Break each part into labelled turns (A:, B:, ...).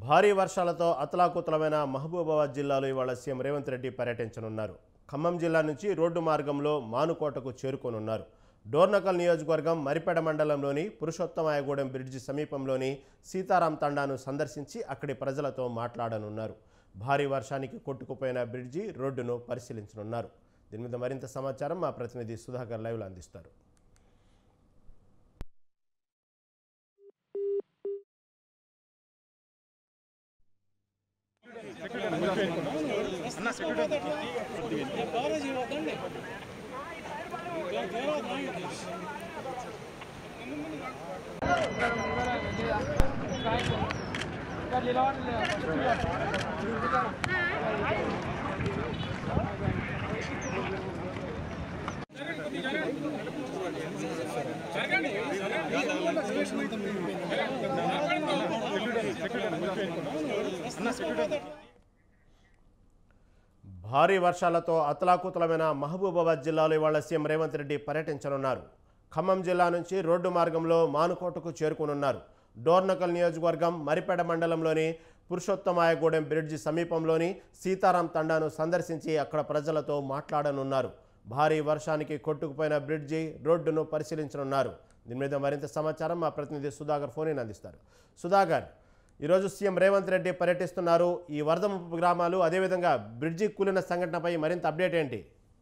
A: భారీ వర్షాలతో అతలాకుతలమైన మహబూబాబాద్ జిల్లాలో ఇవాళ సీఎం రేవంత్ రెడ్డి పర్యటించనున్నారు. ఖమ్మం జిల్లా నుంచి రోడ్డు మార్గంలో మానుకోటకు చేరుకోనున్నారు. డోర్నకల్ నియోజకవర్గం మరిపేడ మండలంలోని పురుషోత్తమాయగూడెం బ్రిడ్జి సమీపంలోని సీతారాం తండాను సందర్శించి అక్కడి ప్రజలతో మాట్లాడనున్నారు. భారీ వర్షానికి కొట్టుకుపోయిన బ్రిడ్జి రోడ్డును పరిశీలించనున్నారు. దీని మీద మరింత సమాచారం మా ప్రతినిధి సుధాకర్ లైవ్లో అందిస్తారు. భారీ వర్షాలతో అతలాకుతలమైన మహబూబాబాద్ జిల్లాలో ఇవాళ సీఎం రేవంత్ రెడ్డి పర్యటించనున్నారు. ఖమ్మం జిల్లా నుంచి రోడ్డు మార్గంలో మానుకోటకు చేరుకోనున్నారు. డోర్నకల్ నియోజకవర్గం మరిపేడ మండలంలోని పురుషోత్తమాయగూడెం బ్రిడ్జి సమీపంలోని సీతారాం తండాను సందర్శించి అక్కడ ప్రజలతో మాట్లాడనున్నారు. భారీ వర్షానికి కొట్టుకుపోయిన బ్రిడ్జి రోడ్డును పరిశీలించనున్నారు. దీని మీద మరింత సమాచారం మా ప్రతినిధి సుధాకర్ ఫోన్ అందిస్తారు. సుధాకర్, ఈరోజు సీఎం రేవంత్ రెడ్డి పర్యటిస్తున్నారు. ఈ వరద ముప్పు గ్రామాలు అదేవిధంగా బ్రిడ్జి కూలిన సంఘటనపై మరింత అప్డేట్ ఏంటి?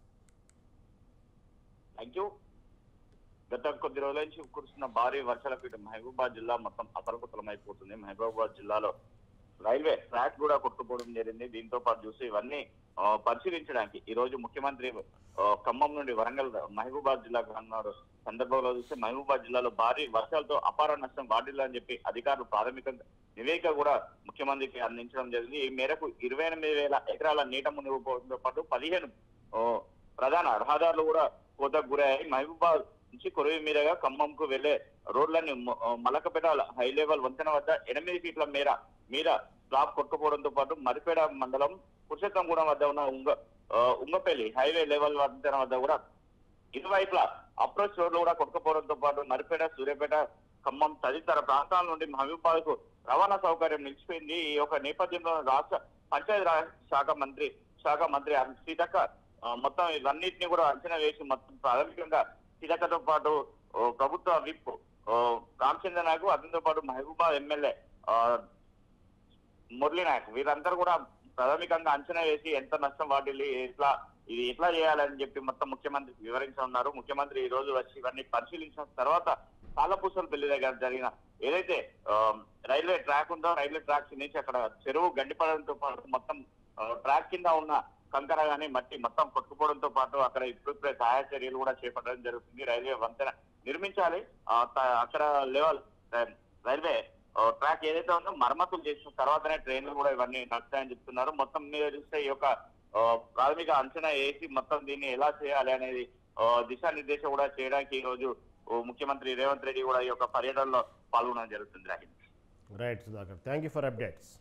B: గత కొద్ది రోజుల నుంచి కురుస్తున్న భారీ వర్షాలకు ఇటు మహబూబాబాద్ జిల్లా మొత్తం అతలకుతలమైపోతుంది. మహబూబాబాద్ జిల్లాలో రైల్వే ట్రాక్ కూడా కొట్టుకోవడం జరిగింది. దీంతో పాటు చూసి ఇవన్నీ పరిశీలించడానికి ఈ రోజు ముఖ్యమంత్రి ఖమ్మం నుండి వరంగల్ మహబూబాబాద్ జిల్లాకు అన్నారు. సందర్భంలో చూస్తే మహబూబాబాద్ జిల్లాలో భారీ వర్షాలతో అపార నష్టం వాటిల్లని చెప్పి అధికారులు ప్రాథమికంగా నివేదిక కూడా ముఖ్యమంత్రికి అందించడం జరిగింది. ఈ మేరకు 28,000 ఎకరాల నీట మునిగిపోవడంతో పాటు 15 ప్రధాన రహదారులు కూడా కోతకు గురయ్యాయి. మహబూబాబాద్ నుంచి కొరవి మీదుగా ఖమ్మంకు వెళ్లే రోడ్లన్నీ మలకపేట హై లెవెల్ వంతెన వద్ద 8 ఫీట్ల మీద స్లాబ్ కొట్టుకోవడంతో పాటు మరిపేడ మండలం పురుషోత్తంగూడెం వద్ద ఉన్న ఉంగపల్లి హైవే లెవెల్ వంతెన వద్ద కూడా ఇరువైపులా అప్రోచ్ రోడ్లు కూడా కొట్టుకుపోవడంతో పాటు మరిపేట, సూర్యాపేట, ఖమ్మం తదితర ప్రాంతాల నుండి మహబూబాబాద్ కు రవాణా సౌకర్యం నిలిచిపోయింది. ఈ యొక్క నేపథ్యంలో రాష్ట్ర పంచాయతీరాజ్ శాఖ మంత్రి సీతక్క మొత్తం ఇవన్నిటిని కూడా అంచనా వేసి మొత్తం ప్రాథమికంగా సీతక్కతో పాటు ప్రభుత్వ విప్ రామచంద్ర నాయక్, అతనితో పాటు మహబూబాబాద్ ఎమ్మెల్యే మురళీ నాయక్ వీరందరూ కూడా ప్రాథమికంగా అంచనా వేసి ఎంత నష్టం వాటిల్లి ఇది ఎట్లా చేయాలని చెప్పి మొత్తం ముఖ్యమంత్రికి వివరించనున్నారు. ముఖ్యమంత్రి ఈ రోజు వచ్చి ఇవన్నీ పరిశీలించిన తర్వాత పాలపూసలపల్లి దగ్గర జరిగిన ఏదైతే రైల్వే ట్రాక్ ఉందో రైల్వే ట్రాక్ నుంచి అక్కడ చెరువు గండిపడడంతో పాటు మొత్తం ట్రాక్ కింద ఉన్న కంకర గానీ మట్టి మొత్తం కొట్టుకోవడంతో పాటు అక్కడ ఇప్పుడే సహాయ చర్యలు కూడా చేపట్టడం జరుగుతుంది. రైల్వే వంతెన నిర్మించాలి. అక్కడ రైల్వే ట్రాక్ ఏదైతే ఉందో మరమ్మతులు చేసిన తర్వాతనే ట్రైన్లు కూడా ఇవన్నీ నడుస్తాయని చెప్తున్నారు. మొత్తం మీద చూస్తే ఈ యొక్క ప్రాథమిక అంచనా వేసి మొత్తం దీన్ని ఎలా చేయాలి అనేది దిశానిర్దేశం కూడా చేయడానికి ఈ రోజు ముఖ్యమంత్రి రేవంత్ రెడ్డి కూడా ఈ యొక్క పర్యటనలో పాల్గొనడం జరుగుతుంది.
A: Right Sudhakar, thank you for updates.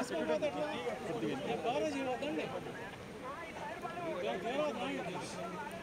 C: అన్న